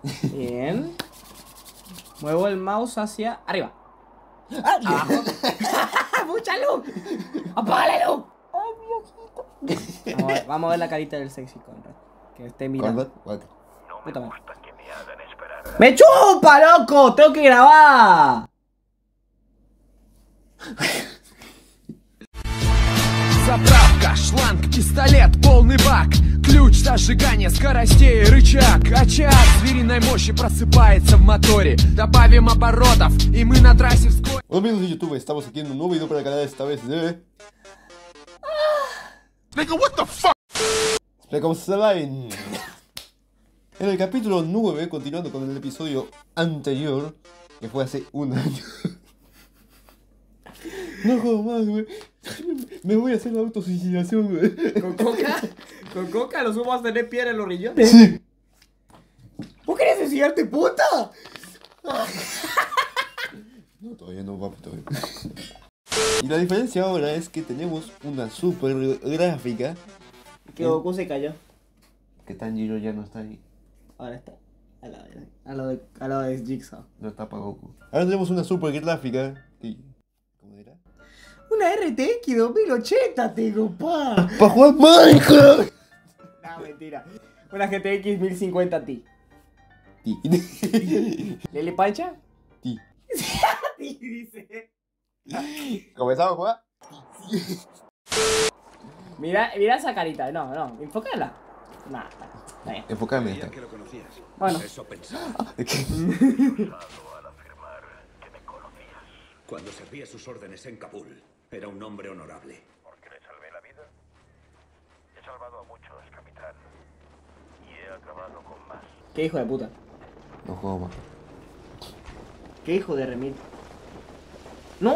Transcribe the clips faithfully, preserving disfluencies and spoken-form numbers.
Bien. Muevo el mouse hacia arriba. ¡Ah! Abajo. ¡Mucha luz! ¡Apaga la luz! ¡Ay, mi ojito! Vamos a ver, vamos a ver la carita del sexy Conrad. Que esté mirando. Conrad, ok. Puta madre. ¡Me chupa, loco! ¡Tengo que grabar! Заправка, шланг, пистолет, полный бак. Ключ зажигания, скоростей, рычаг. Очаг звериной мощи просыпается в моторе. Добавим оборотов, и мы на трассе вскоре. Hola amigos de YouTube, estamos aquí en un nuevo video para el canal, esta vez de... Nigga, what the fuck? Explicamos Line. En el capítulo nueve, continuando con el episodio anterior, que fue hace un año. No juego más, güey. Me voy a hacer la autosuicidación, güey. ¿Con coca? ¿Con coca lo sumo a tener piedra en los riñones? Sí. ¿Vos querés suicidarte, puta? No, todavía no, papi, todavía. Y la diferencia ahora es que tenemos una super gráfica. Que Goku se cayó. Que Tanjiro ya no está ahí. Ahora está. A la de, a la de, a la de Jigsaw. No está para Goku. Ahora tenemos una super gráfica. Que... ¿Cómo era? Una R T X dos mil ochenta tengo, pa. ¡Para jugar Minecraft! No, mentira. Una G T X mil cincuenta Ti. Ti. ¿Lele Pancha? Ti. Ti, dice. ¿Comenzamos a jugar? Mira, mira esa carita. No, no, enfócala. Nah, está bien. Enfócame esta. Que lo conocías. Bueno. Eso pensaba. ¿De qué? Al afirmar que me conocías. Cuando servía sus órdenes en Kabul, era un hombre honorable. Porque le salvé la vida. He salvado a muchos, capitán. Y he acabado con más. Qué hijo de puta. No juego más. Qué hijo de remil. No.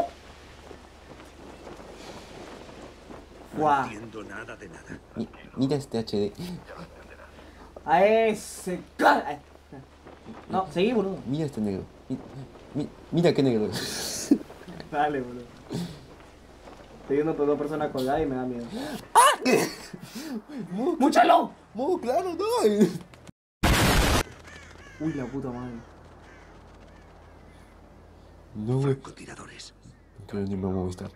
No Guau. entiendo nada de nada. Mi- Mira este H D. A ese cara. No, seguí, boludo. Mira este negro. Mi- mi- Mira qué negro. Dale, boludo. Estoy viendo por dos personas colgadas y me da miedo. Mo, ¡Múchalo! Mo, claro, no. Uy, la puta madre. No, güey. Francotiradores. Creo ni me voy a Movistar.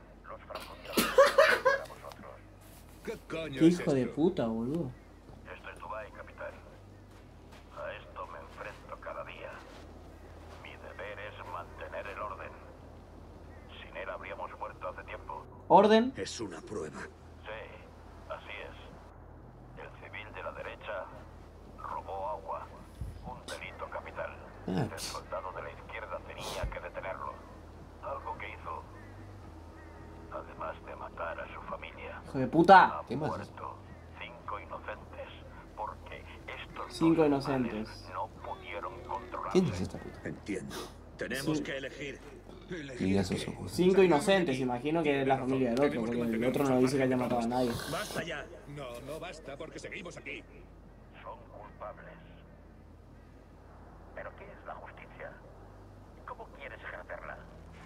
¿Qué coño Qué es hijo de esto? puta, boludo. Esto es Dubái, capitán. A esto me enfrento cada día. Mi deber es mantener el orden. Sin él habríamos muerto hace tiempo. Orden. Es una prueba. Sí, así es. El civil de la derecha robó agua. Un delito capital. Ah. El soldado de la izquierda tenía que detenerlo. Algo que hizo, además de matar a su familia. Hijo de puta. Han ¿Qué más? muerto cinco inocentes porque estos Cinco dos inocentes. animales no pudieron controlarse. ¿Quién es esta puta? Entiendo. Tenemos Sí. que elegir. Mira esos ojos. Cinco inocentes, imagino que es la familia del otro, porque el otro no dice que haya matado a nadie. ¡Basta ya! No, no basta porque seguimos aquí. Son culpables. ¿Pero qué es la justicia? ¿Cómo quieres ejercerla?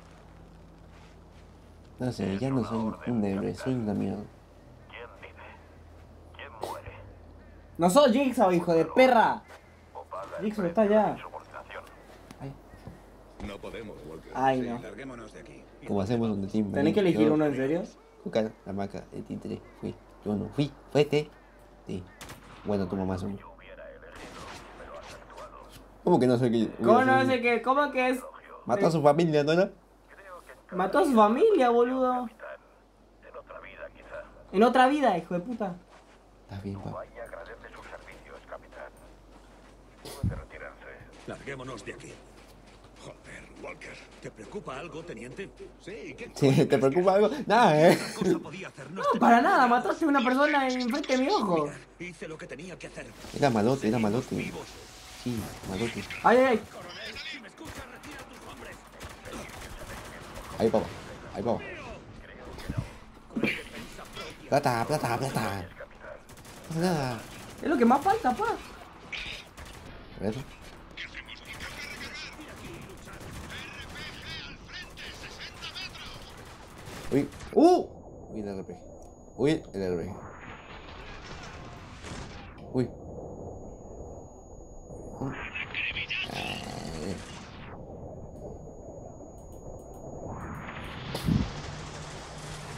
No sé, ya no soy un héroe, soy una mierda. ¿Quién vive? ¿Quién muere? No sos Jigsaw, hijo de perra. ¿O paga el Jigsaw precio está de allá. la insubordinación? No podemos, Walker. Ay, Sí, no. larguémonos de aquí. Como hacemos donde team. ¿Tenés que elegir uno en serio? Jucar, la maca, el títere. Fui. Yo no fui. Fuete. Sí. Bueno, tu mamá son. Yo hubiera elegido, pero has actuado. ¿Cómo que no sé qué? ¿Cómo no es el que? ¿Cómo que es? Mató a su familia, ¿no era? Creo que en cada Mató a su familia, boludo. capitán, en otra vida quizá. En otra vida, hijo de puta. Está bien, papá. Vaya, agradece sus servicios, capitán. Puede retirarse. Larguémonos de aquí. Joder, Walker. ¿Te preocupa algo, teniente? Sí, ¿qué Sí, ¿te preocupa algo? Nada, eh. ¿Qué cosa podía hacernos? No, para nada, mataste a una persona enfrente de mi ojo. Hice lo que tenía que hacer. Era malote, era malote. Vivos. Sí, malote. Ay, ay, ay. Ahí, papá. Ahí, papá. Plata, plata, plata. No pasa nada. Es lo que más falta, pa. A ver. Uy, ¡Uh! uy, el R P G. Uy, el R P G. Uy.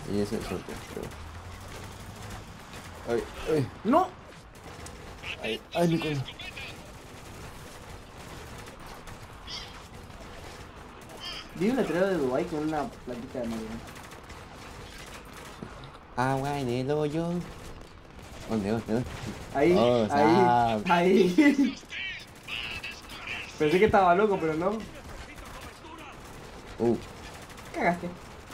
Y ese es el sorteo, pero... Ay, ay, ¡No! ay, ay, mi coño. Vi un letrero de Dubai con una platita de Mario. Agua en el hoyo. ¿Dónde, dónde, dónde? Ahí, Oh, ahí, sap. ahí. Pensé que estaba loco, pero no. Uh. Cagaste.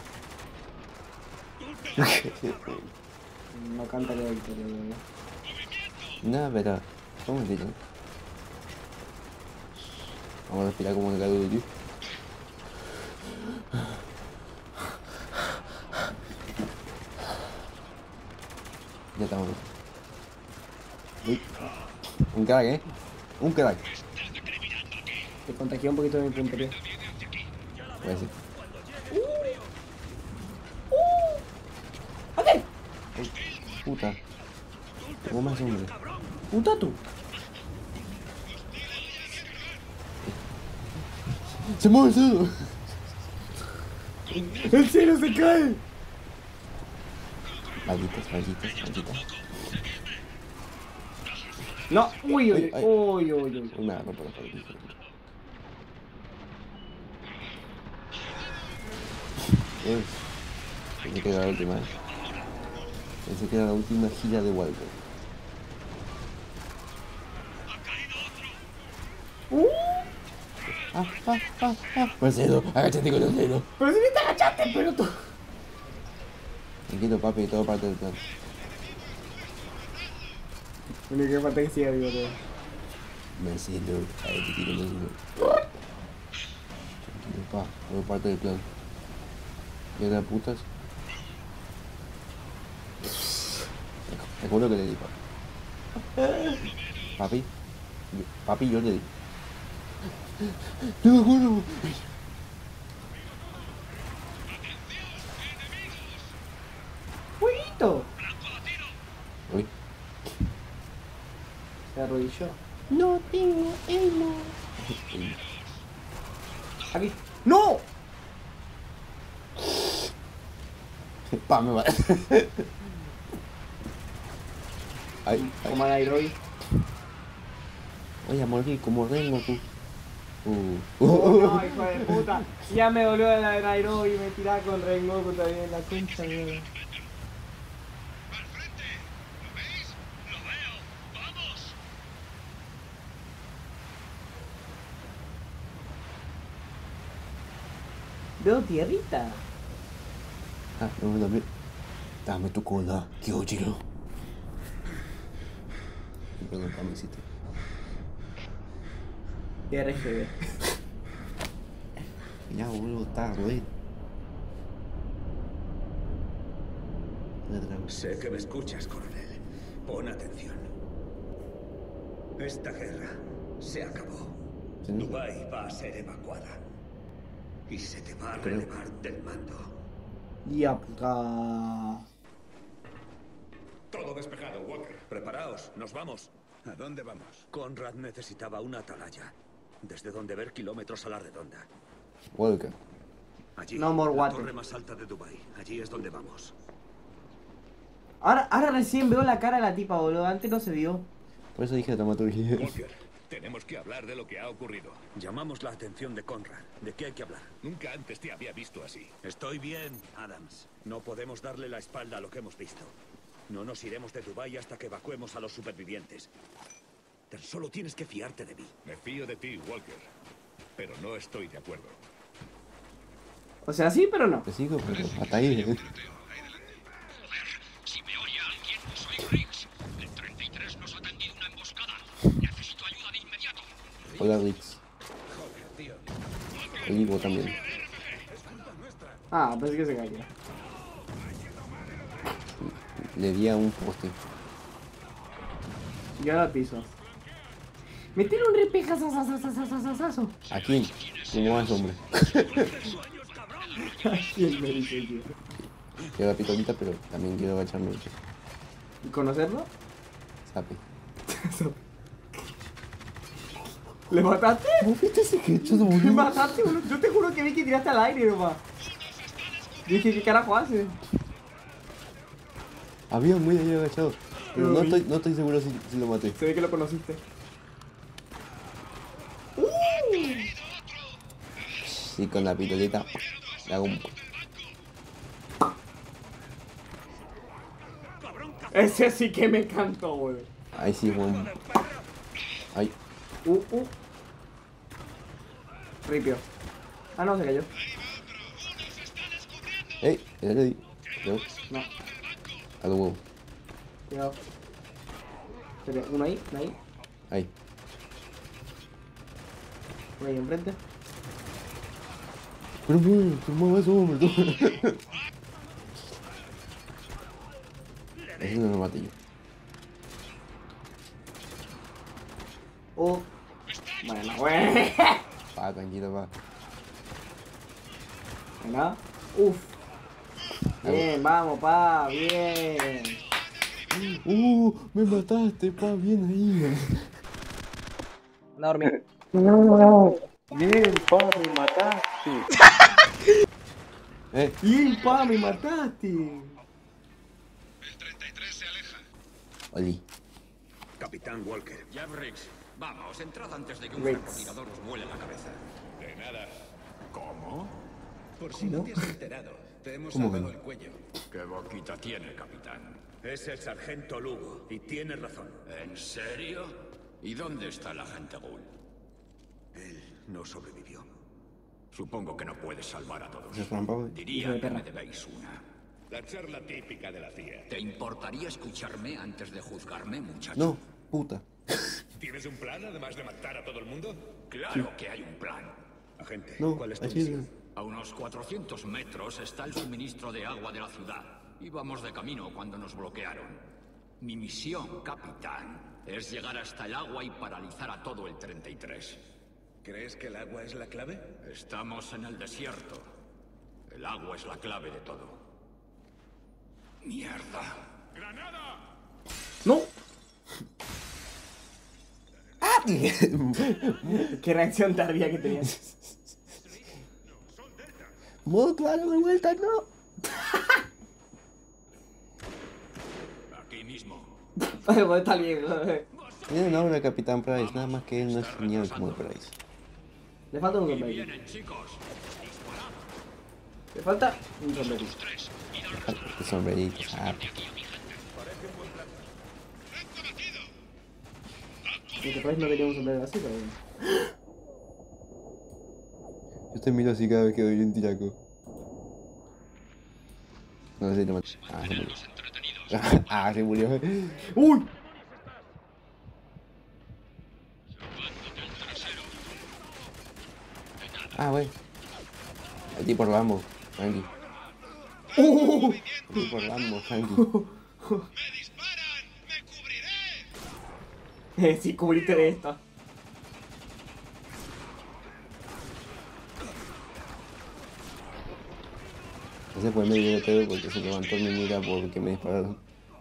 No canta la victoria, bebé. No, pero... ¿Cómo te digo? Vamos a respirar como en el Call of Duty. Ya estamos. Uy. Un crack, eh. Un crack. Te contagié un poquito de mi puntería. Voy a decir. ¡Ok! Puta. Tengo más hombre. ¡Puta tú! ¡Se mueve el cerdo! ¡El cielo se cae! Malditas, malditas, malditas. No, uy, uy, Ay, ay. uy, uy, uy. Una, no puedo poner. Uy. Pensé que era la última. Pensé que era la última gira de Walker. Uh, Ah, ah, ah, ah. Marcelo, agáchate con los dedos. pero si ni te agachaste, pero tú. Tranquilo, papi, todo parte del plan. Bueno, que falta que siga vivo todo. Marcelo, agáchate con los dedos. Tranquilo, pa, todo parte del plan. ¿Y ahora putas? Te juro que le di, papi. Papi, yo- papi, yo le di. ¡No me acuerdo! ¡Jueguito! Uy. Se arrodilló. No tengo emo. Aquí. ¡No! Pa, me va. Ay, Como a ay. Nairobi. Oye, a morir como Rengoku. Uh. Oh, no, hijo de puta. Ya me dolió la de Nairobi y me tiraba con Rengoku también en la concha, weón. Veo tierrita. Ah, no, dame. Dame tu cola, Kyojiro. Perdón, pamisito. R G B. Ya, boludo, está re. Sé que me escuchas, coronel. Pon atención. Esta guerra se acabó. Sí. Dubái va a ser evacuada. Y se te va a Creo. relevar del mando. Ya puta. Todo despejado, Walker. Preparaos, nos vamos. ¿A dónde vamos? Conrad necesitaba una atalaya. Desde donde ver kilómetros a la redonda. Walker. Allí, No more la water. torre más alta de Dubái. Allí es donde vamos. Ahora, ahora recién veo la cara de la tipa, boludo. Antes no se vio. Por eso dije dramaturgia. Walker, tenemos que hablar de lo que ha ocurrido. Llamamos la atención de Conrad. ¿De qué hay que hablar? Nunca antes te había visto así. Estoy bien, Adams. No podemos darle la espalda a lo que hemos visto. No nos iremos de Dubái hasta que evacuemos a los supervivientes. Tan solo tienes que fiarte de mí. Me fío de ti, Walker. Pero no estoy de acuerdo. O sea, sí, pero no. Te sigo, pero hasta ahí. ¿eh? Si me oye alguien, soy Riggs. El treinta y tres nos ha tendido una emboscada. Necesito ayuda de inmediato. Hola, Rix. El Ivo también. Ah, pensé que se caía. Le di a un poste. Y ahora al piso. Metele un repejazazazazazazazazo. ¿A quién? ¿Cómo vas, hombre? ¿Quién me dice, tío? Quiero la pistolita, pero también quiero agacharme. ¿Y conocerlo? Sape. ¿Le mataste? ¿Cómo viste ese hecho de ¿Le boludo? mataste, boludo? Yo te juro que vi que tiraste al aire nomás. Dije, ¿qué carajo hace? Había muy ahí agachado. Pero Lo no vi. estoy, no estoy seguro si, si lo maté. Se ve que lo conociste. Sí, con la pistolita. Le hago un... Ese sí que me encantó, güey. Ahí sí, Juan. Ay. Uh, uh. Ripio. Ah, no, se cayó. Ey, ya le di. Yo, No, a lo huevo. cuidado. Espera, uno ahí, uno ahí. Ahí. Uno ahí enfrente. Pero mueve, pero mueve eso, hombre. Ese no lo maté yo. Oh. Bueno, güey. Pa, tranquilo, pa. Venga. Uf. Bien, vamos, pa. Bien. Uh, me mataste, pa, bien ahí. Anda a dormir. Bien, pa, me mataste. Eh, Bien, pa, me mataste. El treinta y tres se aleja. Oli. Capitán Walker. Ya, Riggs. Vamos, entrad antes de que un Riggs. francotirador os vuele la cabeza. De nada. ¿Cómo? Por si no te has enterado, te hemos ¿Cómo salvado que no? el cuello. ¿Qué boquita tiene, capitán? Es el sargento Lugo, y tiene razón. ¿En serio? ¿Y dónde está el agente Ghoul? Él no sobrevivió. Supongo que no puedes salvar a todos. ¿Se trampa, güey? Hijo Diría de que perra. me debéis una. La charla típica de la C I A. ¿Te importaría escucharme antes de juzgarme, muchacho? No, puta. ¿Tienes un plan además de matar a todo el mundo? Claro que hay un plan. Agente, No, ¿cuál es tu así misión? es. A unos cuatrocientos metros está el suministro de agua de la ciudad. Íbamos de camino cuando nos bloquearon. Mi misión, capitán, es llegar hasta el agua y paralizar a todo el treinta y tres. ¿Crees que el agua es la clave? Estamos en el desierto. El agua es la clave de todo. ¡Mierda! No. Qué reacción tardía que tenías. Modo claro de vuelta, no. Aquí mismo. Pues está bien. Tiene un aura Capitán Price, nada más que él no es genial como el Price. Le falta un Y sombrero. vienen, chicos. Le falta un sombrero. Qué sombrerito, ah. Y que Price no tenía un sombrero así, pero bueno. Yo te miro así cada vez que doy un tiraco. No sé si lo maté. Ah, se murió. Ah, se murió. ¡Uy! Ah, güey. El tipo Rambo, tranqui. ¡Uh! El tipo Rambo, tranqui. Eh, sí, cubriste de esto. No se puede medir el pedo porque se levantó mi mira porque me dispararon.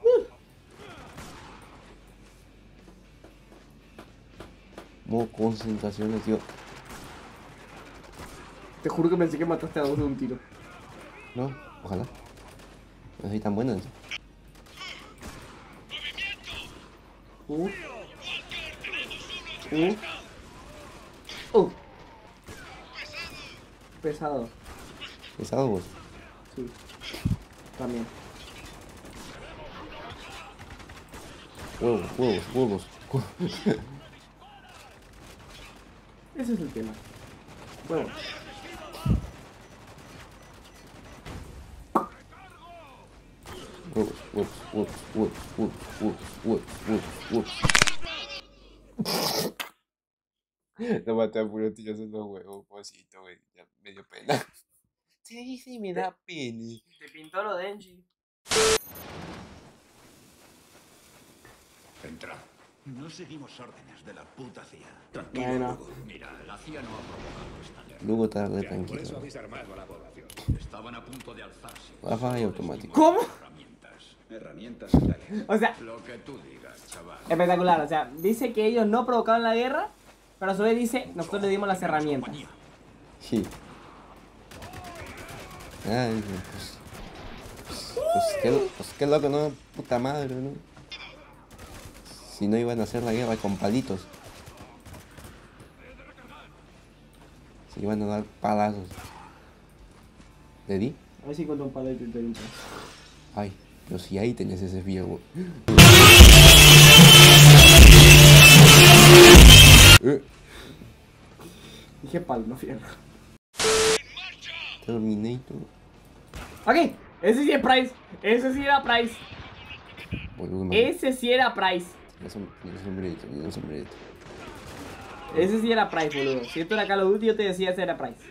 Modo concentración, tío. Te juro que pensé que mataste a dos de un tiro. No, ojalá. No soy tan bueno. Uh. Uh. Uh. Pesado. Pesado vos. Sí. También. Huevos, huevos, huevos. Ese es el tema. Bueno. Huevos, huevos, huevos, huevos, huevos, huevos, huevos, huevos, huevos. Lo maté a puro tiros en los huevos, pobrecito, güey. Ya me dio pena. Sí, sí, me da pena. Te pintó lo de Engie. Entra. No seguimos órdenes de la puta C I A. Tranquilo, Bueno. Lugo. Mira, la C I A no ha provocado esta guerra. Luego tarde, Ya, por tranquilo. eso habéis armado a la población. Estaban a punto de alzarse. Rafa y automático. ¿Cómo? Herramientas. Herramientas vitales. O sea, Lo que tú digas, chaval. espectacular. O sea, dice que ellos no provocaron la guerra, pero a su vez dice, nosotros le dimos las herramientas. Compañía. Sí. Ay, pues. Pues qué, pues qué loco, ¿no? Puta madre, ¿no? Si no iban a hacer la guerra con palitos. Se iban a dar palazos. ¿Le di? A ver si encuentro un palito y te digo. Ay, pero si ahí tenés ese fierro. Eh, Dije palo, no fierro. Terminator. Aquí, ese sí es Price. Ese sí era Price. Boludo, man. Ese sí era Price. Tiene som- tiene sombrerito, tiene sombrerito. Ese sí era Price, boludo. Si esto era Call of Duty, yo te decía ese era Price.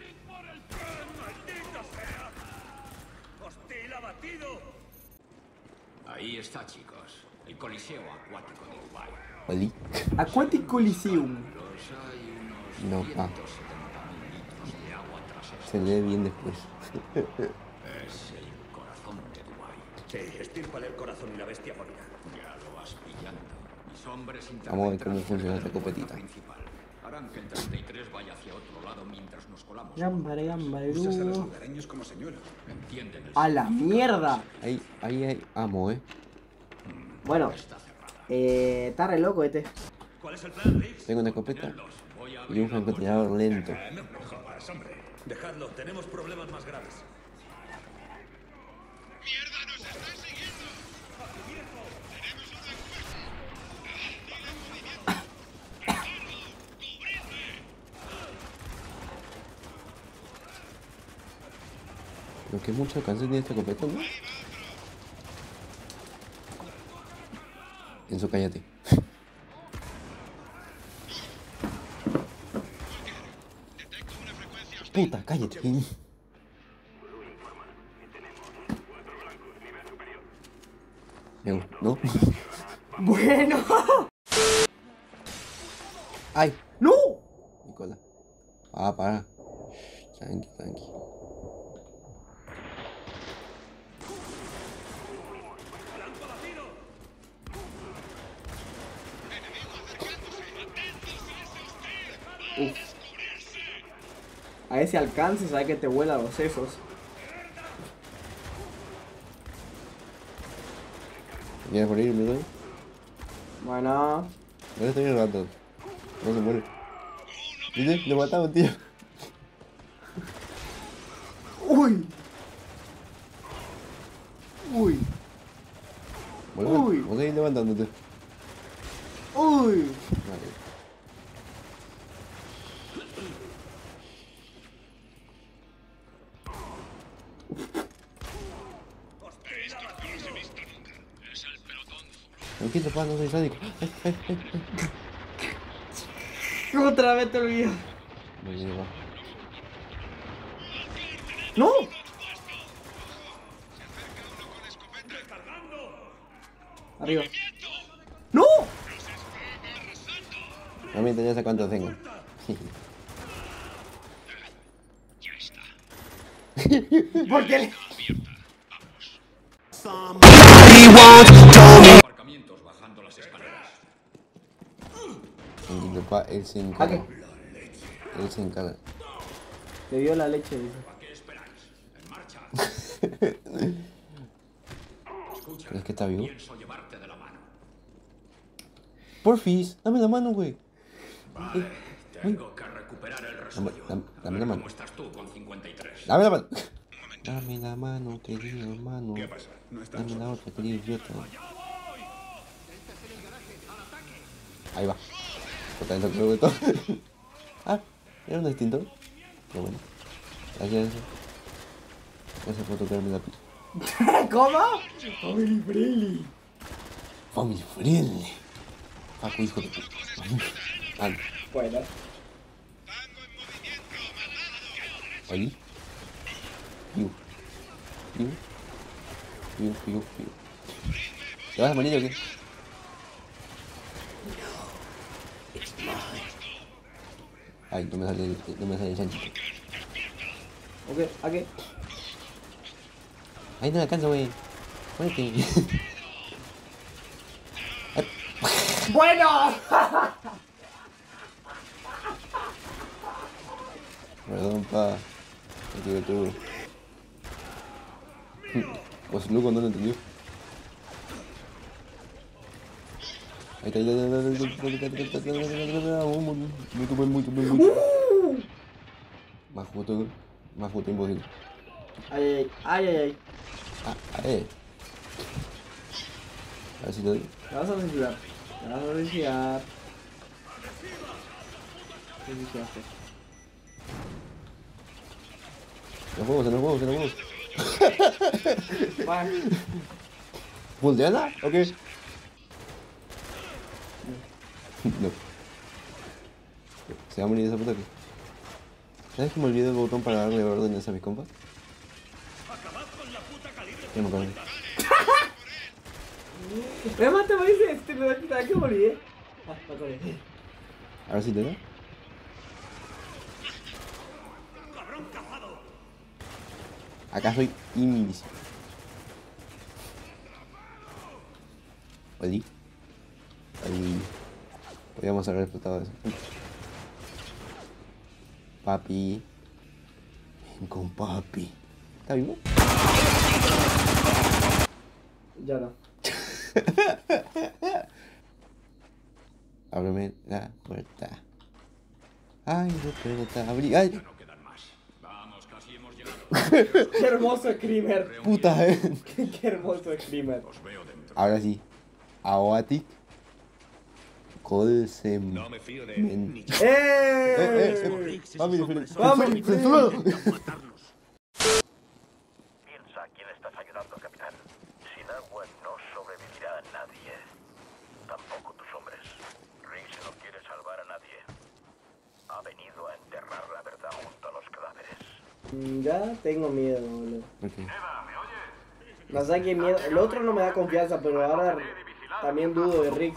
¡Hostil abatido! Ahí está, chicos. El Coliseo Acuático de Dubái. ¿Oli? Aquatic Coliseum. Los hay unos No, ah. ciento setenta mil litros de agua tras esto. Se lee bien después. Es el corazón de Dubái. Sí, estírpale el corazón y la bestia morirá. Ya lo vas pillando. Mis hombres Vamos a ver cómo interpretarán funciona esta la puerta copetita. principal. Harán que el treinta y tres vaya hacia otro lado mientras nos colamos. Gambare, gambare, uh. lugareños como señuelos. ¿Entienden el A la mierda. Ahí, ahí hay amo, eh. Bueno, eh, está re loco este. ¿Cuál es el plan, Riggs? Tengo una escopeta Voy a y un francotirador lento. No me jodas, hombre. Dejadlo, tenemos problemas más graves. Lo que mucho alcance tiene esta escopeta, ¿no? Enzo, cállate. Puta, cállate. Me gusta, ¿no? Bueno. ¡Ay! ¡No! Nicola. Ah, para. Tranqui, tranqui. Uf. A ese alcance sabe que te vuela los sesos. ¿Quieres morir, mi doy? Bueno. No estoy un rato. No se muere. ¿Viste? Lo matamos, tío. Uy. Uy. Bueno, Uy. vos seguís levantándote. Uy. Vale. Tranquilo, pa, no soy sádico. Ay, ay, ay, ay. Otra vez te olvido. Me lleva. ¡No! Arriba. ¡No! A mí ya sé cuántos tengo. ¿Por qué? Aparcamientos bajando las escaleras. Tranquilo, pa, él se ¿A encarga. qué? Él se encarga. Le dio la leche, dice. ¿Qué esperáis? En marcha. Escucha. ¿Crees que está vivo? Pienso llevarte de la mano. Porfis, dame la mano, güey. Vale, tengo que recuperar el resuello. Dame- dame A la ver mano. ¿Cómo estás tú con cincuenta y tres? Dame la mano. Dame la mano, querido hermano. ¿Qué pasa? No estamos Dame la solos. otra, querido idiota. Ahí va. Puta, eso creo que todo. Ah, era un extintor. Qué bueno. Gracias. Gracias por tocarme la pila. ¿Cómo? Family friendly. Family friendly. Paco, hijo de puta. Anda. Bueno. ¿Oí? Piu. Piu. Piu, piu, piu. ¿Te vas a morir o qué? Ay, no me sale el, no me sale el chanchito. Ok, ¿a qué? Ay, no me alcanza, güey. Muérete. Ay, ¡Bueno! perdón, pa. Te digo tú. Pues Luco no lo entendió. Ahí está, ahí está, mucho, mucho, mucho. Más foto, más foto imposible. Ay, ay, ay, ay. Ah, eh. A ver si te doy. Te vas a suicidar. Te vas a suicidar. Te suicidaste. Los huevos, en los huevos, en los huevos. Vale. ¿Funciona? Ok. No. Se va a morir esa puta aquí. ¿Sabes que me olvidé el botón para darle órdenes a mis compas? Ya me acuerdo. Me mata, me dice este, me va a quitar que me olvidé. Ah, me acordé. A ver si te da. Acá soy invisible. Oli. Oli. Podríamos haber explotado eso. Papi. Ven con papi. ¿Está vivo? Ya no. Ábreme la puerta. Ay, no puerta. Abrí. Ay. No quedan más. Vamos, casi hemos llegado. Qué hermoso screamer. Puta, eh. Qué, qué hermoso screamer. Os veo dentro. Ahora sí. Aoatic. Colsem. No me fío de Men. ni ¡Eh! Eh, eh, eh. Mami, diferente. Mami, Censurado. Piensa a quién estás ayudando, capitán. Sin agua no sobrevivirá nadie. Tampoco tus hombres. Riggs no quiere salvar a nadie. Ha venido a enterrar la verdad junto a los cadáveres. Ya tengo miedo, boludo. Ok. No sé qué miedo. El otro no me da confianza, pero ahora también dudo de Riggs.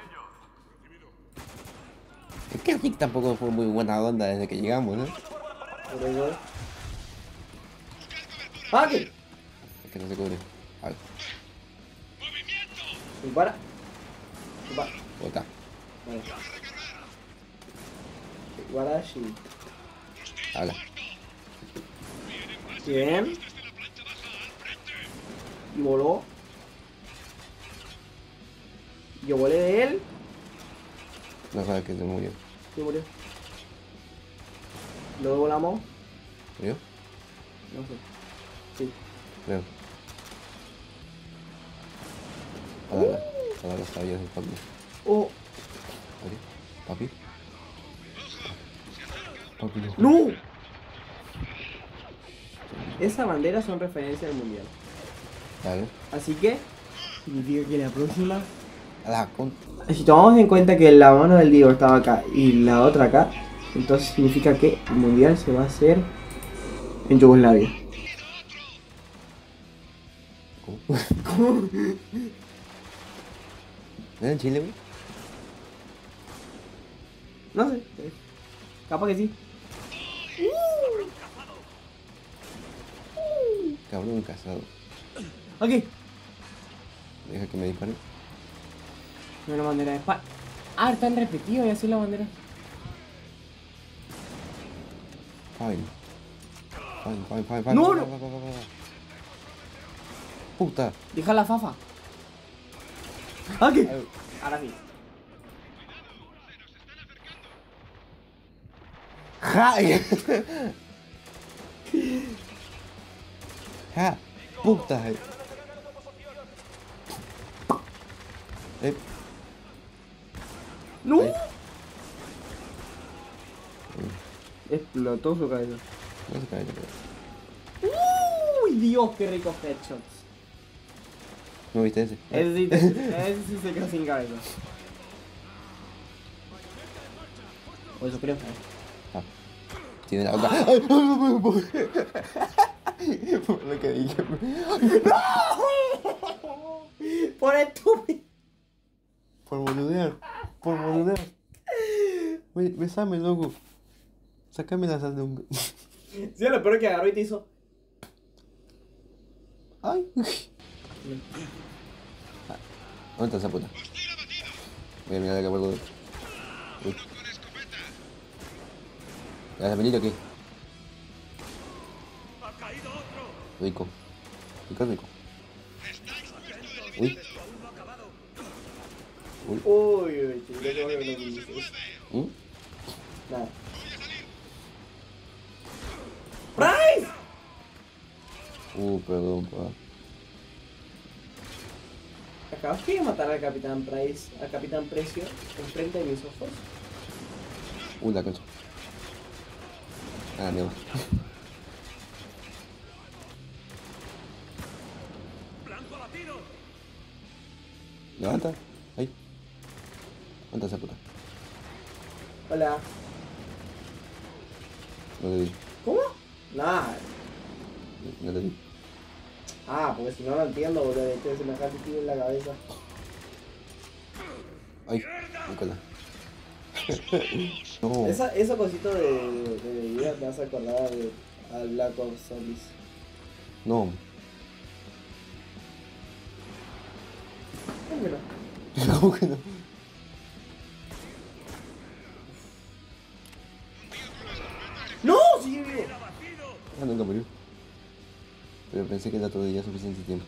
Es que Rick tampoco fue muy buena onda desde que llegamos, ¿no? Por eso. ¡Ah, qué! Es que no se cubre. A ver, Dispara. Dispara. bota. Vale. Warashi. Habla. Bien. Y voló. Yo volé de él. No sabes que se murió. Y murió. Luego volamos. ¿Murió? No sé. Sí. Creo. Hola, hola, los caballos del papi. Oh. ¿Ok? ¿Papi? Papi, no. ¡No! Esa bandera son referencia al mundial. Claro. Así que significa que la próxima. A la con... Si tomamos en cuenta que la mano del Diego estaba acá y la otra acá, entonces significa que el mundial se va a hacer en Yugoslavia. ¿Cómo? ¿Cómo? ¿No era en Chile, güey? No sé. Capaz que sí. Cabrón casado. Ok. Deja que me dispare. No es la bandera de España. Ah, están repetidos y así la bandera. Fine. Fine, fine, fine, fine. No, fine, no. fine, fine, fine. Puta. Deja la fafa. Ok. Ahora sí. ¡Ja! ¡Ja! ¡Puta! Eh. ¡No! Ahí. Explotó su cabeza. No se cae, no se cae. ¡Uy, Dios, qué ricos headshots! ¿No viste ese? Ese sí, ese sí se quedó sin cabeza. O eso creo. Ah. Tiene la otra. ¡Ay! Por lo que dije. Por estúpido. Por boludear. Por boludear. Oye, besame, loco. Sácame la sal de un... Sí, lo peor es que agarró y te hizo. Ay. Ah, ¿dónde está esa puta? Voy a mirar acá por todo. Uy. ¿Ya has venido aquí? ¡Ha caído otro! Rico. Rico, rico. Uy. Uy. Uy, uy, chico, qué bueno que dices. ¿Mm? Nada. ¡Price! Uh, perdón, pa. Acabaste de matar al Capitán Price, al Capitán Precio, enfrente de mis ojos. Uh, la concha. Ah, mierda. Levanta. Ahí. Levanta esa puta. Hola. No te di. ¿Cómo? Nah. No te di. Ah, porque si no lo entiendo, boludo. Este semejante tiro en la cabeza. Ay, Nicolás. No. Esa, eso cosito de, de, de bebida me hace acordar de, al Black Ops Zombies. No. ¿Cómo que no? ¿Cómo que no? ¡No! ¡Sigue vivo! Ah, nunca murió. Pero pensé que era todavía suficiente tiempo.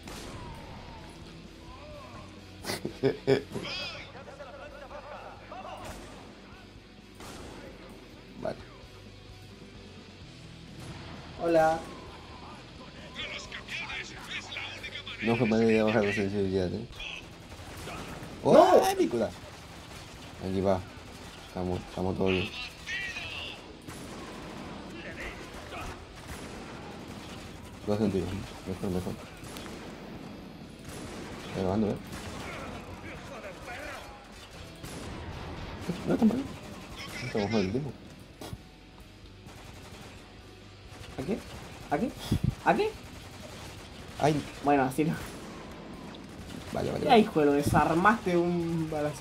Vale. Hola. No fue manera de bajar la sensibilidad, ¿eh? ¡Oh! ¡No! ¡Ay, mi culo! Aquí va. Estamos, estamos todos bien. Dos sentidos. Mejor, mejor. Está grabando, ¿eh? No está mal. No estamos mal el tiempo. ¿Aquí? ¿Aquí? ¿Aquí? ¡Ay! Bueno, así no. Vale, vale. Ya, hijo, lo desarmaste de un balazo.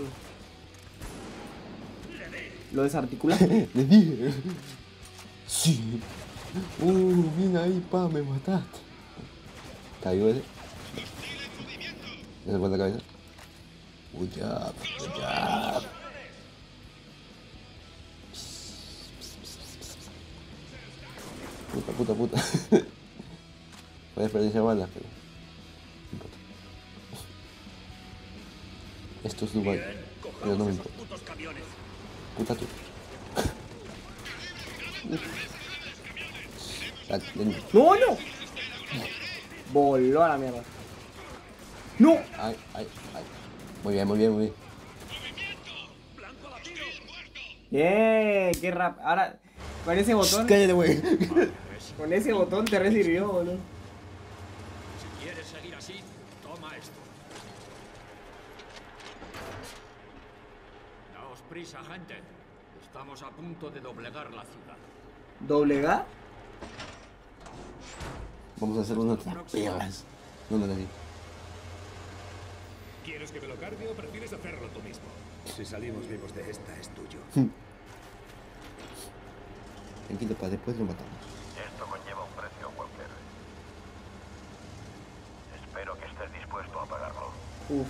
Lo desarticulaste. Les dije. Sí. Uh, bien ahí, pa, me mataste. ¿Está vivo ese? ¿Ya se fue la cabeza? Good job, good job. Puta, puta, puta. Puedes desperdiciar balas, pero no importa. Esto es Dubai, pero no me importa. Puta tú. Ah, ven. ¡No, no! Voló a la mierda. ¡No! Ay, ay, ay. Muy bien, muy bien, muy bien. Bien, qué rap. Ahora, con ese botón, Cállate, güey. con ese botón te resirvió, boludo. Si quieres seguir así, toma esto. Daos prisa, gente. Estamos a punto de doblegar la ciudad. ¿Doblegar? Vamos a hacer unas traperas. No, no, no, no. ¿Quieres que me lo cargue o prefieres hacerlo tú mismo? Si salimos vivos de esta, es tuyo. Tranquilo, pa, después lo matamos. Esto conlleva un precio, Walker. Espero que estés dispuesto a pagarlo. Uf.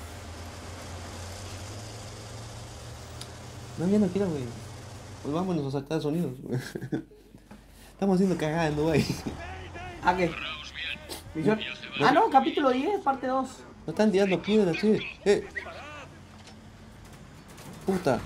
No, ya no quiero, güey. Volvámonos a saltar sonidos. Estamos haciendo cagada en Dubai. ¿A qué? Misión- Ah, no, capítulo diez, parte dos. No están tirando piedras, che. Eh. Puta.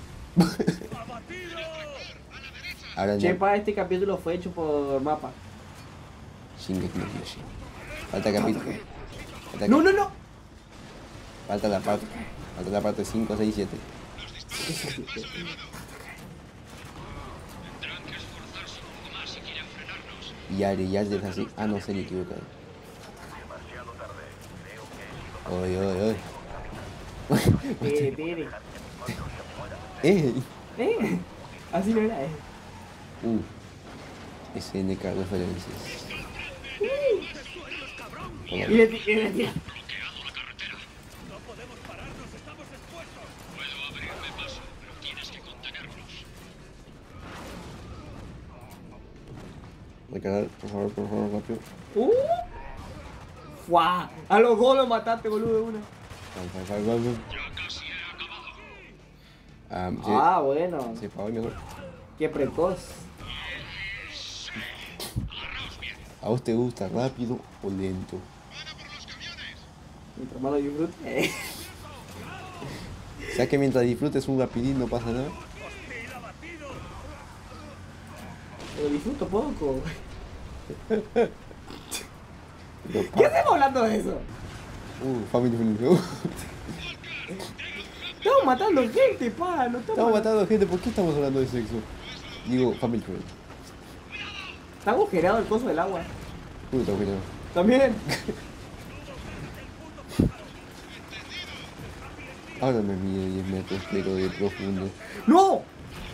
Ahora ya. Chepa, este capítulo fue hecho por Mapa. Shingeki no Kyojin. Falta capítulo. Falta No, cap- no, no. Falta la parte. Falta la parte cinco, seis, siete. Y Ari, ya es así. Ah, no sé, me he equivocado. Oye, oye, oye. Tere, tere. ¡Eh! ¿Eh? Así no era, eh. Uh. S N K referencias. Y le, ti- y le tira. Recargar, por favor, por favor, rápido. ¡Uh! ¡Fua! A los dos los mataste, boludo, de una. Fal, fal, fal, fal. Ah, sí. Ah, bueno. Sí, para hoy mejor. Qué precoz. ¿A vos te gusta rápido o lento? Mientras más lo disfrute. O sea que mientras disfrutes un rapidín no pasa nada. Lo disfruto poco. Pero, ¿Qué hacemos hablando de eso? Uh, Family Friendly. Estamos matando gente, pa. No estamos... Estamos matando gente, ¿por qué estamos hablando de sexo? Digo, Family Friendly. Está agujereado el coso del agua. Puta, cuidado. También. Ahora me mide diez metros, pero de profundo. ¡No!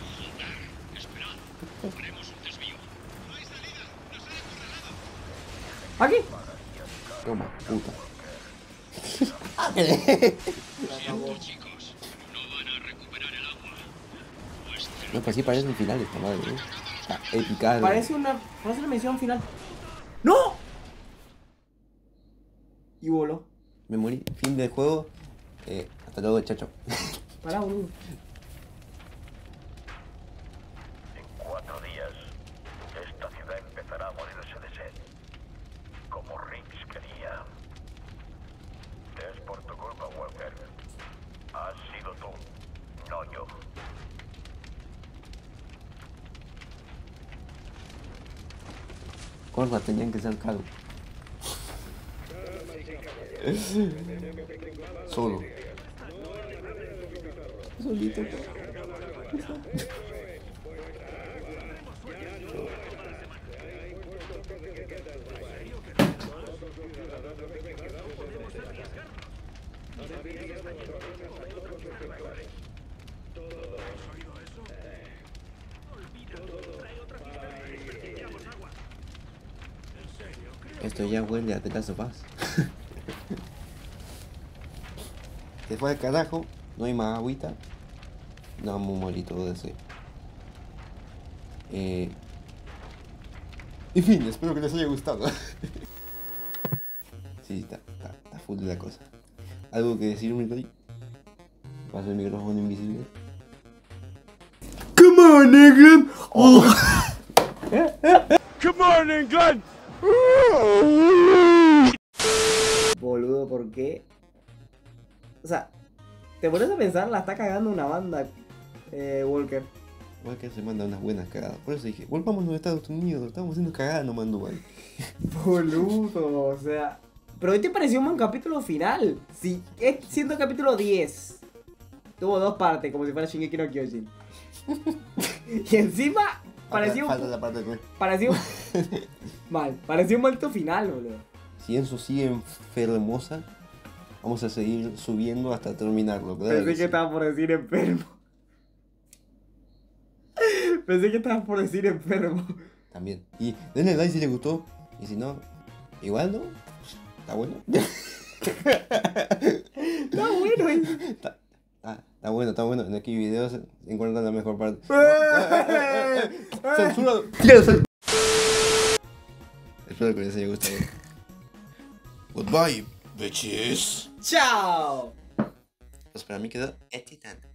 ¿Aquí? Toma, puta. No, pues sí parece un final esta madre, ¿eh? O sea, épica. Parece una, parece una misión final. ¡No! Y voló. Me morí. Fin del juego. Eh, hasta luego, chacho. Pará, boludo. En cuatro días, esta ciudad empezará a morirse de sed. Como Riggs quería. Es por tu culpa, Walker. Has sido tú, no yo. Corva, tenían que ser calvo. Solo. Solito. Esto ya huele a The Last of Us. Se fue al carajo, no hay más agüita. No, vamos a morir todo de ese. Eh... En fin, espero que les haya gustado. Sí, está, está, está full de la cosa. ¿Algo que decir, Mikori? Paso el micrófono invisible. Come on, England. Oh. Come on, England! Boludo, ¿por qué? O sea, te pones a pensar, la está cagando una banda, eh, Walker. Walker se manda unas buenas cagadas. Por eso dije, volvamos a los Estados Unidos, estamos haciendo cagadas nomás, no vale. Boludo, o sea. Pero ¿qué te pareció un buen capítulo final? Sí, es siendo capítulo diez. Tuvo dos partes, como si fuera Shingeki no Kyojin. Y encima, pareció Falta un... la parte tres. Pareció... Mal, pareció un malto final, boludo. Si Enzo sigue enfermosa, vamos a seguir subiendo hasta terminarlo. Claro Pensé que sí. estaba por decir enfermo. Pensé que estabas por decir enfermo. También. Y denle like si les gustó. Y si no, igual no. Está bueno. Está bueno, eh. Está, está, está bueno, está bueno. En aquí videos encuentran la mejor parte. Censurado. Espero que les haya gustado. Goodbye, bitches. ¡Chao! Pues para mí quedó excitante.